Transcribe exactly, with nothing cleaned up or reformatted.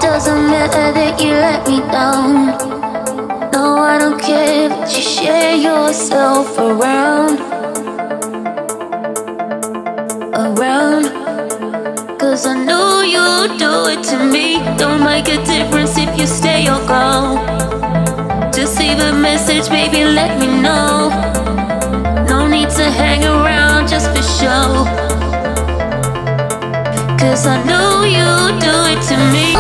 doesn't matter that you let me down. No, I don't care that you share yourself around, around. Cause I know you'll do it to me. Don't make a difference if you stay or go. Just leave a message, baby, let me know. No need to hang around just for show. Cause I know you'll do it to me.